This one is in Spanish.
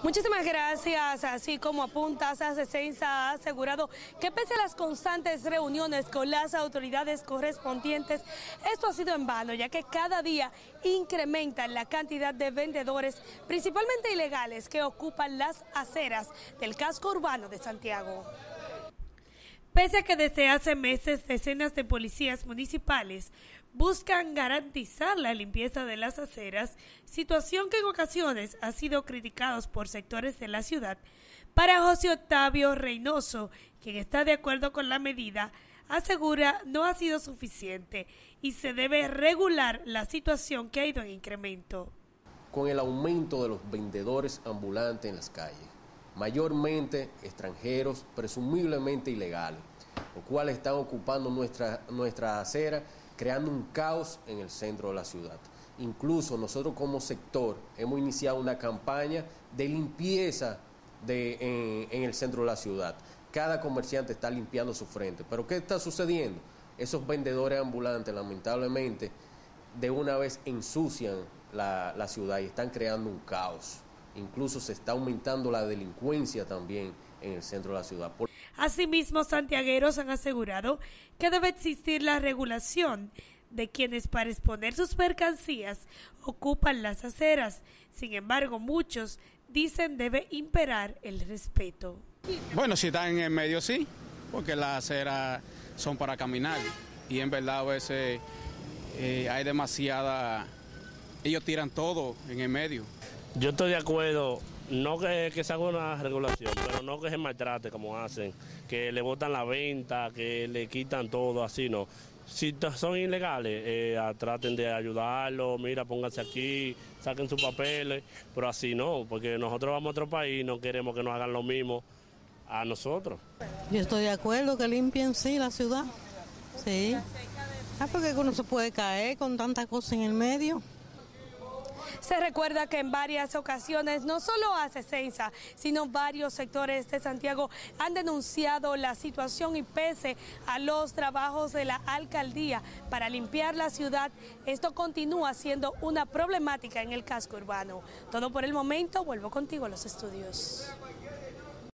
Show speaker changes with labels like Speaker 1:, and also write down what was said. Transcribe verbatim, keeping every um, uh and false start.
Speaker 1: Muchísimas gracias. Así como apuntas, Acecensa ha asegurado que pese a las constantes reuniones con las autoridades correspondientes, esto ha sido en vano, ya que cada día incrementan la cantidad de vendedores, principalmente ilegales, que ocupan las aceras del casco urbano de Santiago. Pese a que desde hace meses decenas de policías municipales buscan garantizar la limpieza de las aceras, situación que en ocasiones ha sido criticados por sectores de la ciudad, para José Octavio Reynoso, quien está de acuerdo con la medida, asegura no ha sido suficiente y se debe regular la situación que ha ido en incremento.
Speaker 2: Con el aumento de los vendedores ambulantes en las calles, mayormente extranjeros, presumiblemente ilegales, los cuales están ocupando nuestra, nuestra acera, creando un caos en el centro de la ciudad. Incluso nosotros como sector hemos iniciado una campaña de limpieza de, en, en el centro de la ciudad. Cada comerciante está limpiando su frente. ¿Pero qué está sucediendo? Esos vendedores ambulantes, lamentablemente, de una vez ensucian la, la ciudad y están creando un caos. Incluso se está aumentando la delincuencia también en el centro de la ciudad. Por...
Speaker 1: Asimismo, santiagueros han asegurado que debe existir la regulación de quienes para exponer sus mercancías ocupan las aceras. Sin embargo, muchos dicen debe imperar el respeto.
Speaker 3: Bueno, si están en el medio sí, porque las aceras son para caminar y en verdad a veces eh, hay demasiada, ellos tiran todo en el medio.
Speaker 4: Yo estoy de acuerdo, no que, que se haga una regulación, pero no que se maltrate como hacen, que le botan la venta, que le quitan todo, así no. Si son ilegales, eh, traten de ayudarlos, mira, pónganse aquí, saquen sus papeles, pero así no, porque nosotros vamos a otro país y no queremos que nos hagan lo mismo a nosotros.
Speaker 5: Yo estoy de acuerdo que limpien, sí, la ciudad, sí. Ah, porque uno se puede caer con tanta cosa en el medio.
Speaker 1: Se recuerda que en varias ocasiones, no solo Acecensa, sino varios sectores de Santiago han denunciado la situación y pese a los trabajos de la alcaldía para limpiar la ciudad, esto continúa siendo una problemática en el casco urbano. Todo por el momento, vuelvo contigo a los estudios.